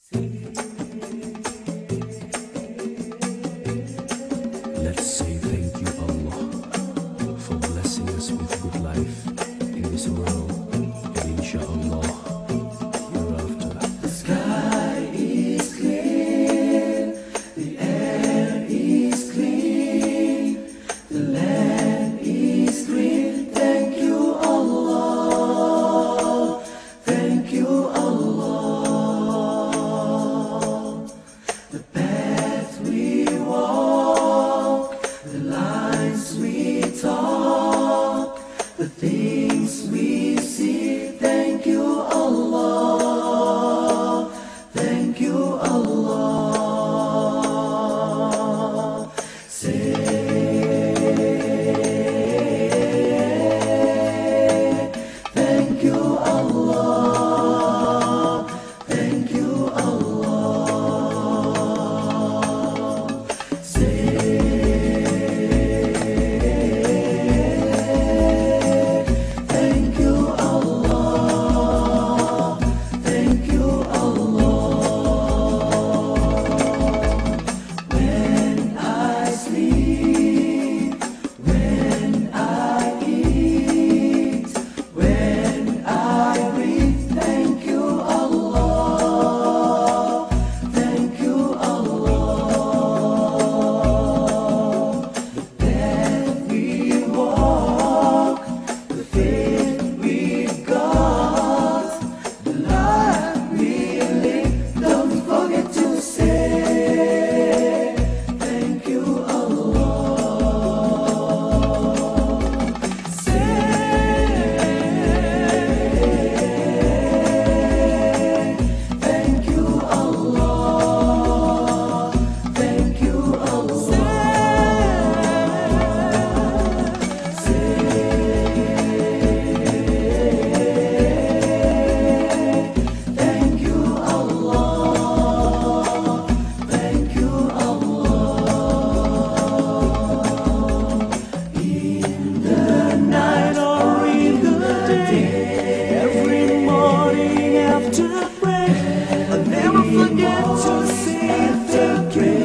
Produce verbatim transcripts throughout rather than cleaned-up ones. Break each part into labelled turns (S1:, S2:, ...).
S1: Let's say thank you, Allah, for blessing us with good life in this world, and inshallah, hereafter.
S2: The sky is clear, the air is clean, the land is green. Thank you, Allah. Thank you, Allah. The path we walk, the lines we talk, the things we see. Thank you, Allah. Thank you, Allah. Say, thank you, Allah. Thank you, Allah. Say, thank you, Allah. Thank you, Allah. When I sleep, when I eat, when I breathe, thank you, Allah. Thank you, Allah. The path we walk, the faith we've got, the life we live, don't forget to say, thank you, Allah. Say, thank you, Allah. Thank you, Allah. Say, thank you, Allah. Thank you, Allah. In the night or in the day, every morning after prayer, I never forget to say thank you.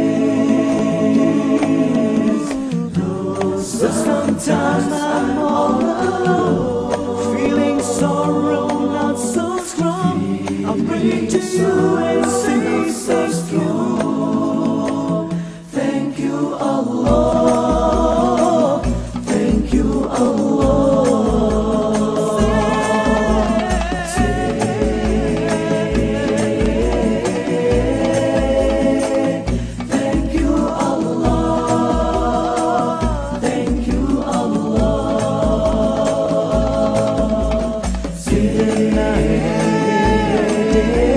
S2: So sometimes I'm all alone, feeling sorrow not so strong. I pray to you and say thank you. Thank you, Allah. Thank you, Allah. Say, thank you, Allah. Thank you, Allah. Say,